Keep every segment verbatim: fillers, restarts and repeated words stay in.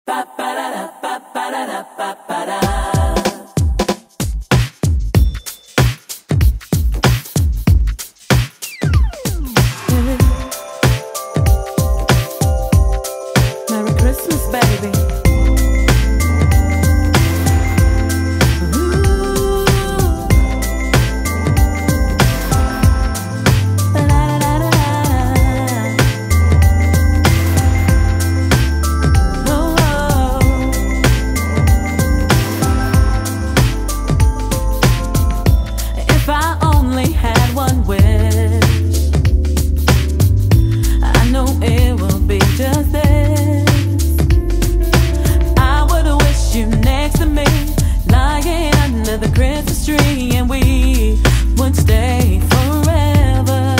Merry Christmas, baby. The Christmas tree, and we would stay forever.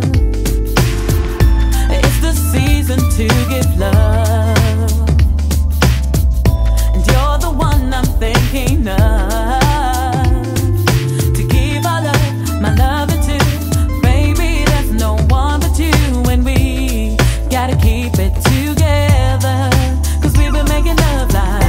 It's the season to give love, and you're the one I'm thinking of, to give all of my loving to. Baby, there's no one but you, and we gotta keep it together, 'cause we've been making love like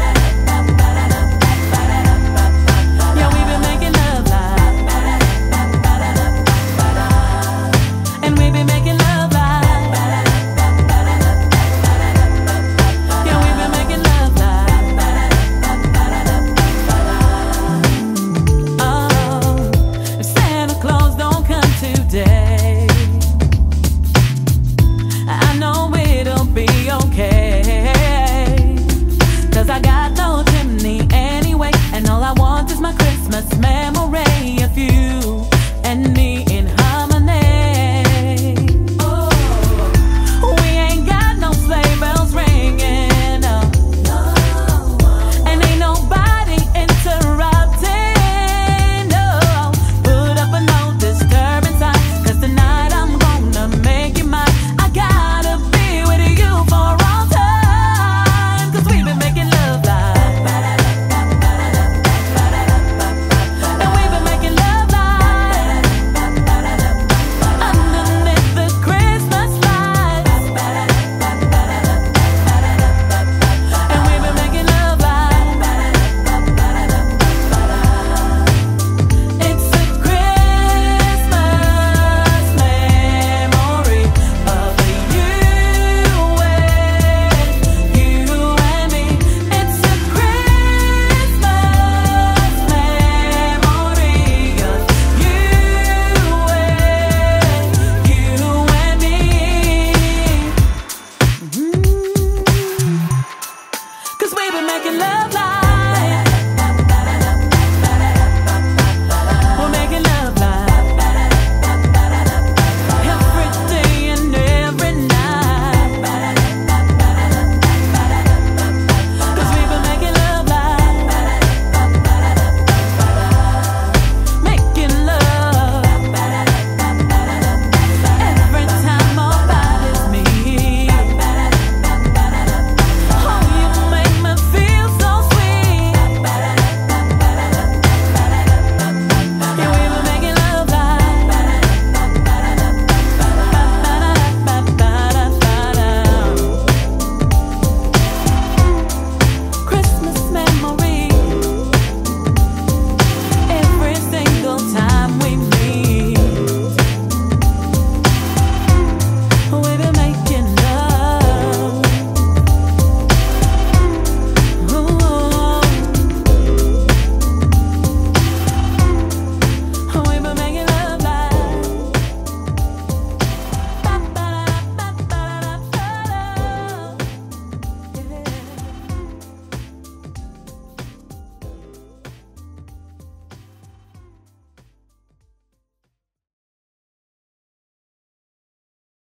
memory of you and me in harmony. Oh, we ain't got no sleigh bells ringing, no. And ain't nobody interrupting, no. Put up a no disturbing sign, 'cause tonight I'm gonna make you mine. I gotta be with you for all time, 'cause we've been making love like making love.